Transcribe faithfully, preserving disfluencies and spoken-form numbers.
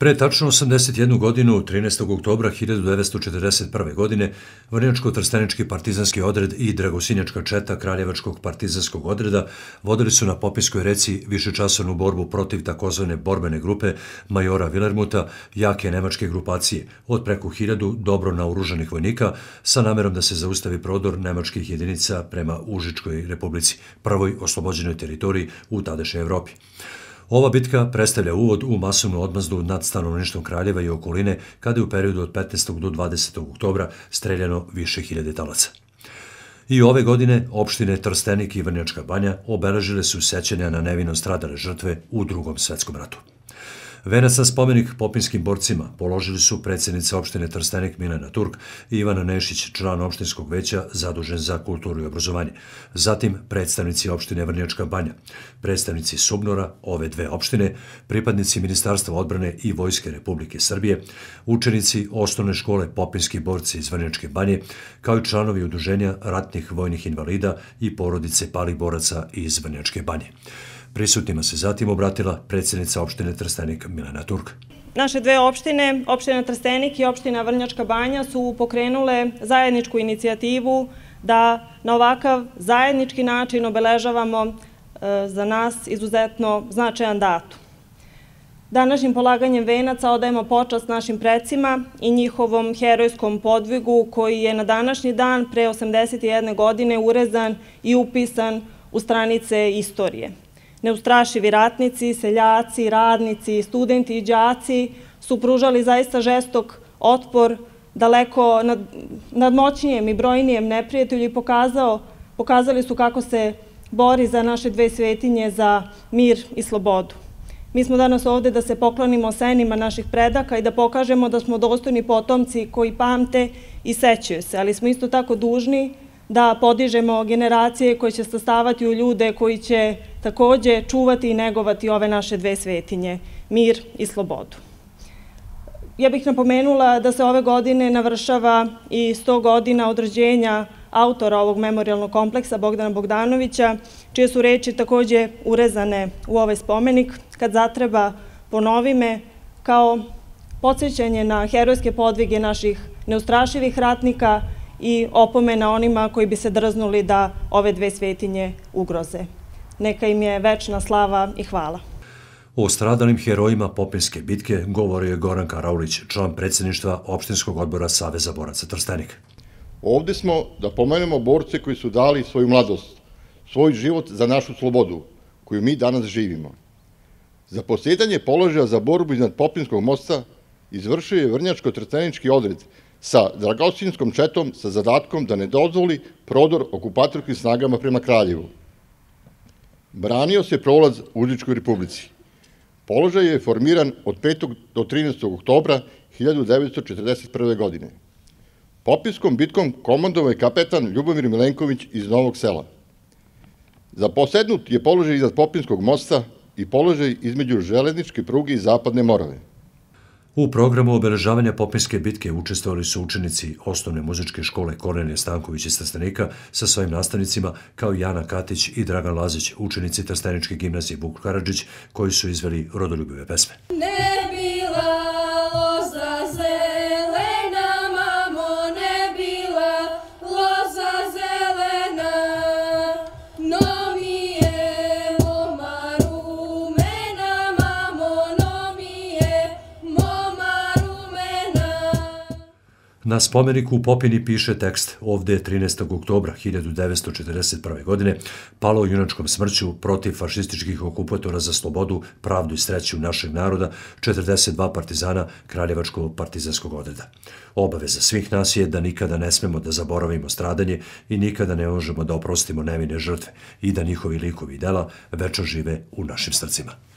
Pre tačno osamdeset jednu godinu, trinaestog oktobra hiljadu devetsto četrdeset prve. godine, Vrnjačko-trstenički partizanski odred i Dragosinjačka četa Kraljevačkog partizanskog odreda vodili su na Popinskoj reci višečasovnu borbu protiv takozvane borbene grupe majora Vilermuta, jake nemačke grupacije, od preko hiljadu dobro naoružanih vojnika, sa namerom da se zaustavi prodor nemačkih jedinica prema Užičkoj republici, prvoj oslobođenoj teritoriji u tadašnjoj Evropi. Ova bitka predstavlja uvod u masovnu odmazdu nad stanovništvom Kraljeva i okoline, kada je u periodu od petnaestog do dvadesetog oktobra streljano više hiljade talaca. I ove godine opštine Trstenik i Vrnjačka Banja obeležile su sećanja na nevino stradale žrtve u Drugom svetskom ratu. Venac na spomenik popinskim borcima položili su predsjednica opštine Trstenik Milena Turk i Ivana Nešić, član opštinskog veća zadužen za kulturu i obrazovanje. Zatim predstavnici opštine Vrnjačka Banja, predstavnici SUBNOR-a ove dve opštine, pripadnici Ministarstva odbrane i Vojske Republike Srbije, učenici osnovne škole Popinski borci iz Vrnjačke Banje, kao i članovi udruženja ratnih vojnih invalida i porodice palih boraca iz Vrnjačke Banje. Prisutnima se zatim obratila predsjednica opštine Trstenik Milena Turk. Naše dve opštine, opština Trstenik i opština Vrnjačka Banja, su pokrenule zajedničku inicijativu da na ovakav zajednički način obeležavamo za nas izuzetno značajan datum. Današnjim polaganjem venaca odajemo počast našim precima i njihovom herojskom podvigu koji je na današnji dan pre osamdeset jedne godine urezan i upisan u stranice istorije. Neustrašivi ratnici, seljaci, radnici, studenti i đaci su pružali zaista žestok otpor daleko nadmoćnijem i brojnijem neprijatelju i pokazali su kako se bori za naše dve svetinje, za mir i slobodu. Mi smo danas ovde da se poklonimo senima naših predaka i da pokažemo da smo dostojni potomci koji pamte i sećaju se, ali smo isto tako dužni da podižemo generacije koje će sastavati u ljude koji će takođe čuvati i negovati ove naše dve svetinje, mir i slobodu. Ja bih napomenula da se ove godine navršava i sto godina od rođenja autora ovog memorijalnog kompleksa, Bogdana Bogdanovića, čije su reči takođe urezane u ovaj spomenik. Kad zatreba, ponovi me, kao podsjećanje na herojske podvige naših neustrašivih ratnika i opomena onima koji bi se drznuli da ove dve svetinje ugroze. Neka im je večna slava i hvala. O stradalim herojima Popinske bitke govorio je Goran Karaulić, član predsjedništva opštinskog odbora Saveza boraca Trstenik. Ovde smo da pomenemo borce koji su dali svoju mladost, svoj život za našu slobodu, koju mi danas živimo. Za posjetanje položaja za borbu iznad Popinskog mosta izvršio je Vrnjačko-trstenički odred sa Dragosinskom četom sa zadatkom da ne dozvoli prodor okupatorskim snagama prema Kraljevu. Branio se prolaz u Užičkoj republici. Položaj je formiran od petog do trinaestog oktobra hiljadu devetsto četrdeset prve. godine. Popinskom bitkom komandovao je kapetan Ljubomir Milenković iz Novog Sela. Zaposednut je položaj iznad Popinskog mosta i položaj između železničke pruge i Zapadne Morave. U programu obeležavanja Popinske bitke učestvovali su učenici osnovne muzičke škole Kornelije Stanković iz Trstenika sa svojim nastavnicima, kao i Jana Katić i Dragan Lazić, učenici Trsteničke gimnazije Vuk Karadžić, koji su izveli rodoljubive pesme. Ne bila loza zelena, mamo, ne bila loza zelena, no mi je moma rumena, mamo, no mi je moma rumena. Na spomeniku u Popini piše tekst: ovde je trinaestog oktobra hiljadu devetsto četrdeset prve. godine palo junačkom smrću protiv fašističkih okupatora za slobodu, pravdu i sreću našeg naroda četrdeset dva partizana Kraljevačkog partizanskog odreda. Obaveza svih nas je da nikada ne smemo da zaboravimo stradanje i nikada ne možemo da oprostimo nevine žrtve i da njihovi likovi i dela večno žive u našim srcima.